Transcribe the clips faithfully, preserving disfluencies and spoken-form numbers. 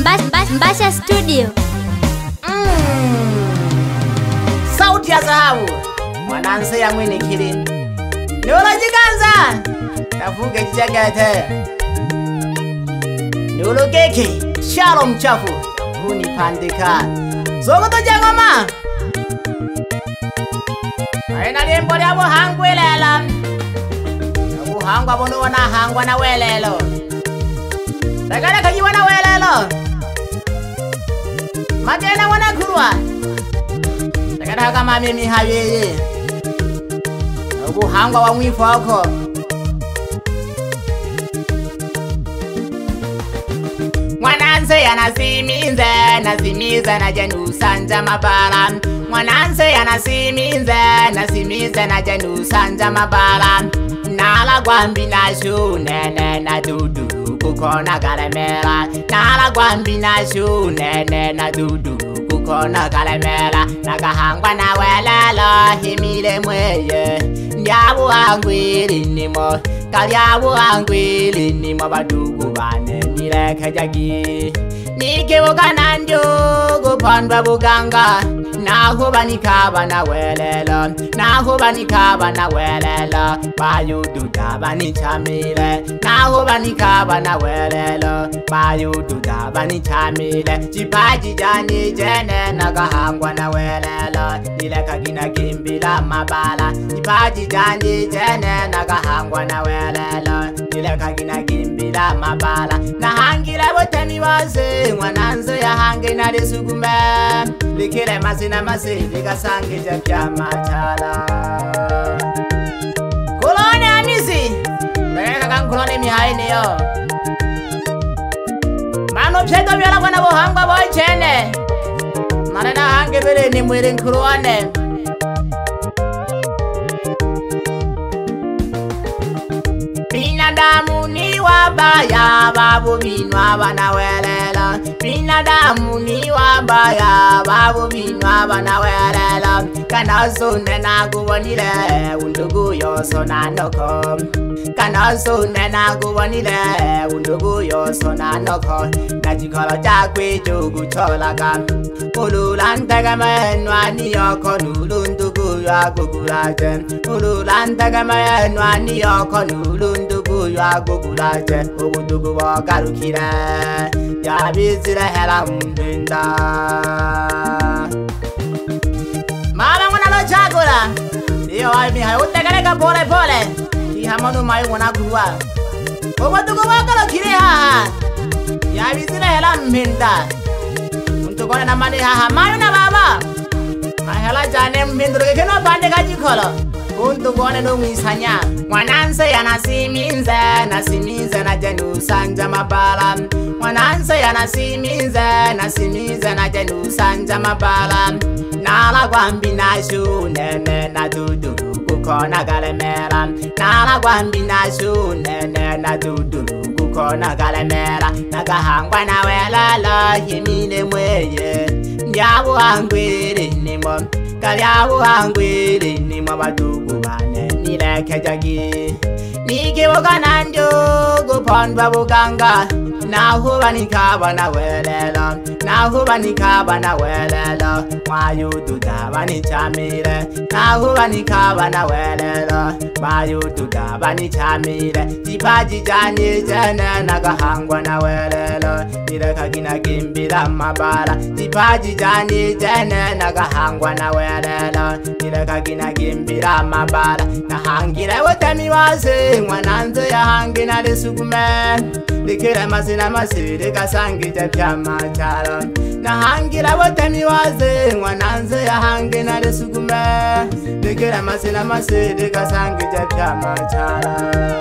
Mbasha Studio. Mm. Sauti ya dhahabu Mwananse ya mwini kilini Nula jiganza Tafuke jijagete Nulu keki Shalom chafu Huni pandika Zogoto jangoma Aina limbo ya buhangu ilela Buhangu abonu wana hangwa na welelo Tagala kajiwa na welelo Matena wana kurwa Tagala kama mimi hayeye Buhangwa wa mwifoko Mwananse anasimize Nasimize na jenu sanja mabala Mwananse anasimize Nasimize na jenu sanja mabala Nala gwambi na shu nene na dudu Kukona kalemela Nala gwambi na shu nene na dudu Kukona kalemela Nakahangwa na welelo Himile mweye Ndiabu angwili nimo Kalyabu angwili nimo Badugu bane nileke jagi Nikibuka nanjugu Pondwa buganga Nahuba nikaba na welelo Nahuba nikaba na welelo Bayudu daba ni chamile Nahuba nikaba na welelo Bayudu daba ni chamile Chipaji jani jene Nakahangwa na welelo Nileka gina gimbila mabala Chipaji jani jene Nakahangwa na welelo Nileka gina gimbila mabala Nahangile botemi wase Mwananse ya hangi na risugume Likile masina masili kasangi jepya machala Kulone amisi Mereka kan kulone mihaini yo Manu pseto biala kwa na buhangwa boy chene Manana hangi bile ni mwili nkuruane Binadamu ni wabaya babu binwa bana welela Binadamu ni wabaya babu binwa bana welela Kana zune na guwanile undugu yoso na noko Kana zune na guwanile undugu yoso na noko Najikolo jakwe jogu cholaka Ululantega menwa ni yoko nulundugu ya gugulaje Ululantega menwa ni yoko nulundugu ya gugulaje Ubudugu wagarukire Yabizire hela mbinda Mama mwana lo chagula Iyo waimi hai utegareka pole pole Ihamonu mayu mwana kuwa Ubudugu wagarukire haha Yabizire hela mbinda Untukone na mani haha mayu na baba Mahela jane mbinduru kino pande kajikolo Untukone nungisanya Mwananse ya nasimize Nasimize na jenu sanja mabala Mwananse ya nasimize Nasimize na jenu sanja mabala Nala gwambi na shu nene na dudu Kukona galemera Nala gwambi na shu nene na dudu Kukona galemera Nakahangwa na welalo Himile mweye Ndiabu angwili nimo Kalyabu angwili nimo Badugu bane nileke jagi Nikibuka nanjugu Pondwa buganga Nahuba nikaba na welelo Nahuba nikaba na welelo Mayudu daba ni chamile Nahuba nikaba na welelo Mayudu daba ni chamile Chipaji jani jene Nakahangwa na welelo Nileka gina gimbila mabala Chipaji jani jene Nakahangwa na welelo Nileka gina gimbila mabala Nahangile wotemi wase Mwananse ya hangi na risugume Likile masina masiri kasangi jepya machala Nahangila wotemi waze Mwananse ya hangi na risugume Likile masina masiri kasangi jepya machala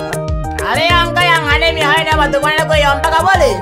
Ale yanga yangane mihaine batukwane kuyompa kabole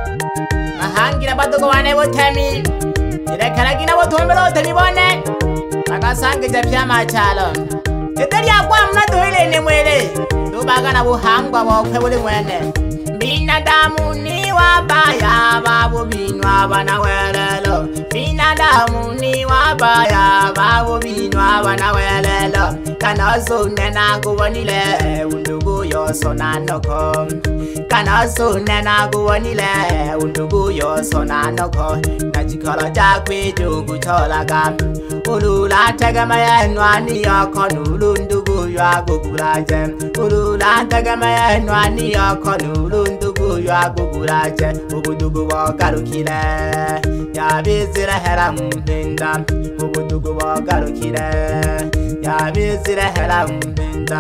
Nahangila batukwane wotemi Nilekala gina wotumbelo wotemi bone Nakasangi jepya machala Teteri ya kwa mna tuhile ni mwele Tubaga na buhangwa wakwe wuli mwene Binadamu ni wabaya babu binwa bana welelo Binadamu ni wabaya babu binwa bana welelo Kana zune na guwanile undugu yo yo sonanoko kana sunena guwanile undugu yo sonanoko najikolo jakwe jungu cholaga ulula tegama ya nwani yako nulundugu ya guguraje ulula tegama ya nwani yako nulundugu ya guguraje ubudugu wagarukile yabizira hera mpinda ubudugu wagarukile yabizira hera mpinda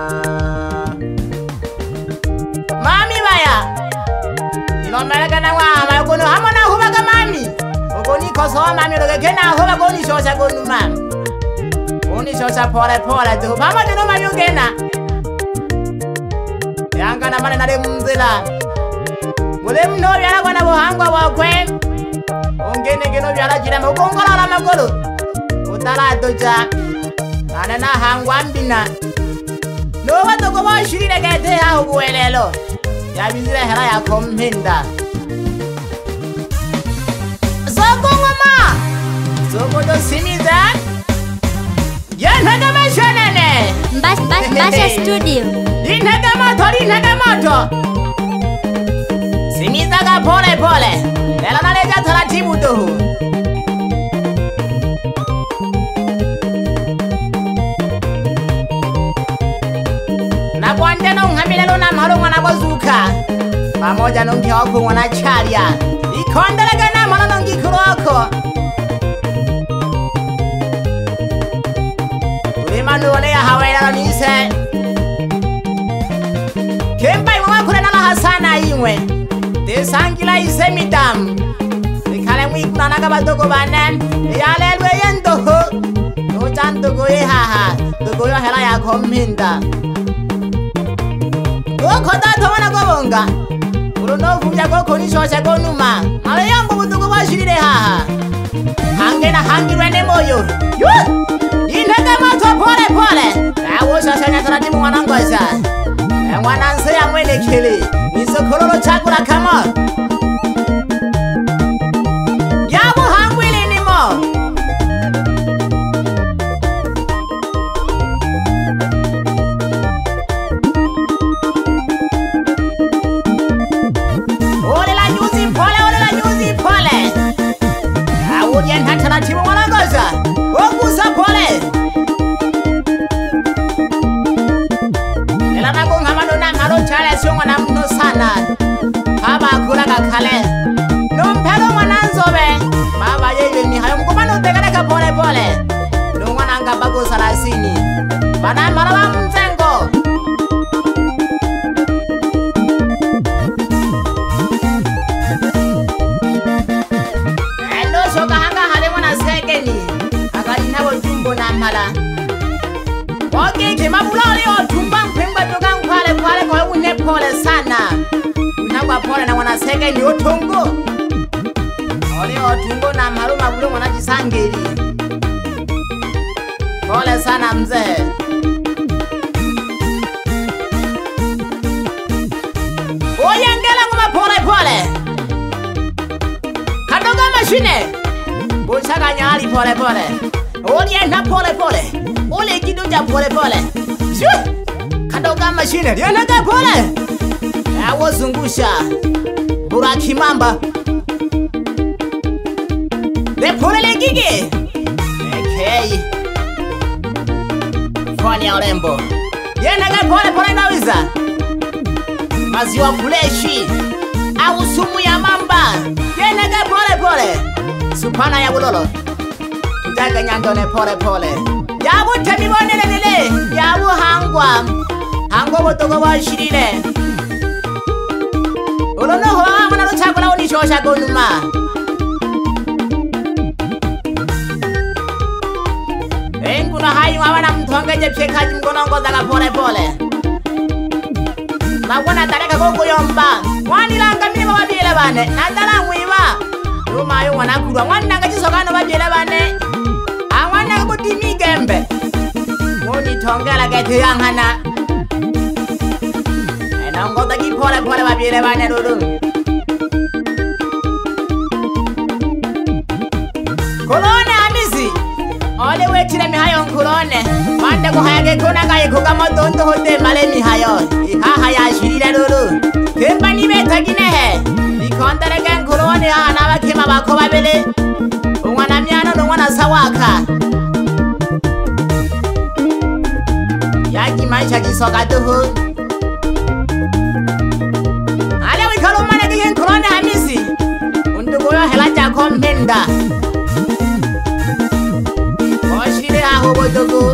mami baya ilomeleka na wama kono hamona hubaga mami ogoni koso mami loge kena huba goni shosha gonu mami goni shosha pole pole tu mama dino mami ugena yanga na mane nare mzila mule mno byala bana buhangwa wakwe ongene geno byala jira mukongola la magolo utala doja ana na hangwa mbina no wato ko bashirire gete ya ubwelelo yabizira hera ya kompinda soko mama soko do simiza yanaga mashanene Mbasha Studio. inaga moto inaga moto simiza ga pole pole lelo naleja taratibu tu na kwande no ngamilelo na maro mwana bozuka pamoja no ngiyoko mwana chalia ikondelega na mwana no ngikuroko ulimanu ole ya hawaila nise kemba iwa kule na hasana iwe desangila isemidam ikale mwikuna naga badogo banen yalelwe yendoho no chandogo ye haha dogo yo hela ya kompinda Okota towana gobonga uruno vumya goko nishosha gonuma ale yangu butugo bashirire haha hangena hangirwe ne moyo yo inega mato pole pole awo shasha nyatara dimu wanangoza e mwananse ya mwene kile nisokololo chakula kama yabu hangwili nimo Yen hatana timu wanangoza okusa pole ela nago ngamano na ngalo chale siongo na mno sana baba kula kakale no mpelo mwananzobe baba yeye ni hayo mkomano tegeleka pole pole no mwananga bago salasini bana maraba mtengo Oke kema bulali otumba mpemba toka nkwale kwale kwa une pole sana unagwa pole na wanaseke ni otongo ole otungo na maruma bulu mwana jisangeli pole sana mzee oyangela ngoma pole pole kadoga mashine bochaka nyali pole pole Oye na pole pole, ole kido ja pole pole. Shoo, kadoga mashine, yana ka pole. Awo zungusha, buraki mamba. De pole le gigi. Okay. Fani ya urembo. Yana ka pole pole nawiza. Maziwa fuleshi. Awu sumu ya mamba. Yana ka pole pole. Supana ya bulolo. Daga nyandone pole pole yabu temibone lele yabu hangwa hangwa botogo bashirire olono ho amana ruchakula oni shosha gonuma enguna hayu abana mtonge je pekaji mgonongo daga pole pole mabona tareka gogo yomba wani langa mimi babile bane natala mwiba Ruma yo wana kurwa mwana ngachisokano babile bane Awana kutimi gembe Moni tongela gete yangana Ena ngota ki pole pole babile bane lulu Kolone amisi Ole wetire mihayo nkurone. Mande kuhayage kuna gaye kugamo dondo hote male mihayo. Ihaha yashirire lulu. Kemba nibetagine he. Ikonderege nkurone aha n'abakima bako babiri. Umwana myano n'umwana sawaka. Yagi maisha gisoka duhu. Ale wikalo mana gige nkurone hamisi. Undugoyo helaja kompenda. Hobodogo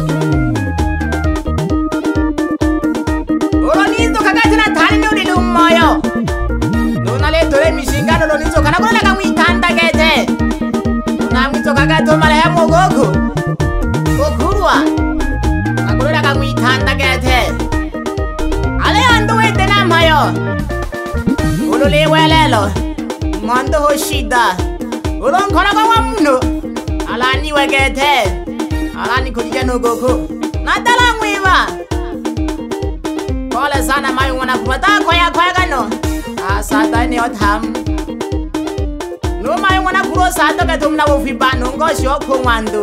Oronizo kagatina tani nuri lumoyo Nuna le tore mishingano lonizo kana kuna laka mwitanda gete Nuna mwito kagato malehe mogoku Gokurua Kakuna laka mwitanda gete Ale ando wete namayo Ulule welelo Mwando hoshida Ulon kona kwa wamuno Alani wegete Alani kujia nugoku Natala mwiva Kole sana mayu wana kupata kwaya kwaya gano Asata ni otam No mayu wana kuro sato ketumna ufiba Nungo shoko mwandu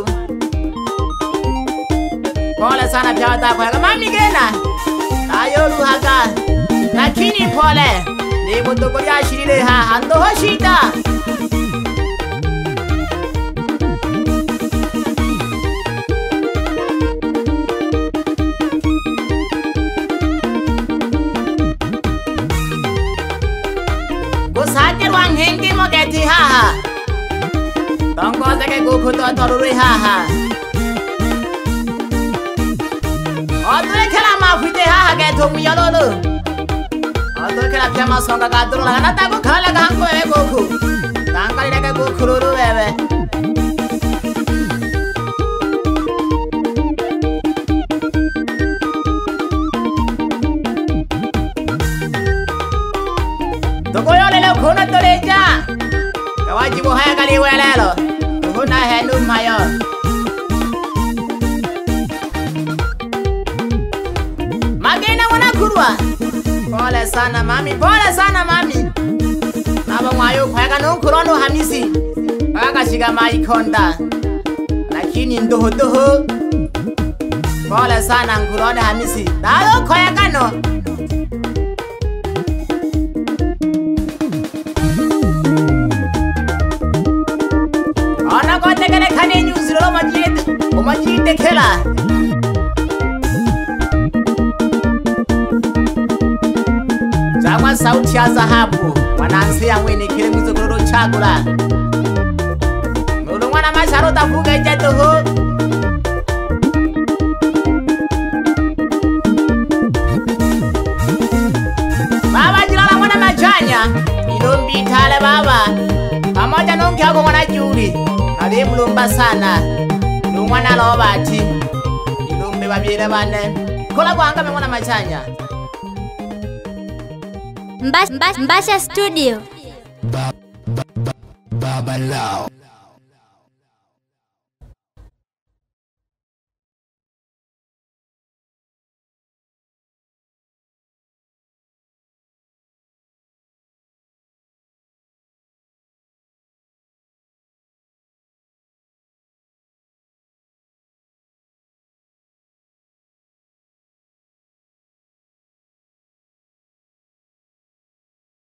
Kole sana pia wata kwaya gano Mami gena Tayo luhaka Lakini pole Nibu tukuri ashirire ha Ando hoshita Kusake wang hengi mo geti haha Tongko seke guku to toruri haha Odure kela mafite haha getu miyololu Odure kela pia masonga kaduru laga Nataku kala laga hanko ewe guku Tangkali deke guku lulu ewe Tukoyo lelo kuna toleja Kawajibu haya kali welelo Kuna henu mayo Magena wana kurwa Pole sana mami, pole sana mami Naba mwayo kwega nunkurono hamisi Waka shiga maikonda Lakini nduhu duhu Pole sana nkurone hamisi Dalo kwega no Ona kote kene kane nyuziro lo majide O majide kela Jama sauti ya zahabu Wanansi ya mwini kile mwizo kururu chagula Mulu mwana masharo tafuga jeto ho Baba jilala mwana majanya Ilumbi tale baba Pamoja nungi hako mwana juri Nali mulumba sana Nungwana lobati Ilumbi babire bane Kola kwa hanga mwana machanya Mbasha Studio Baba Lao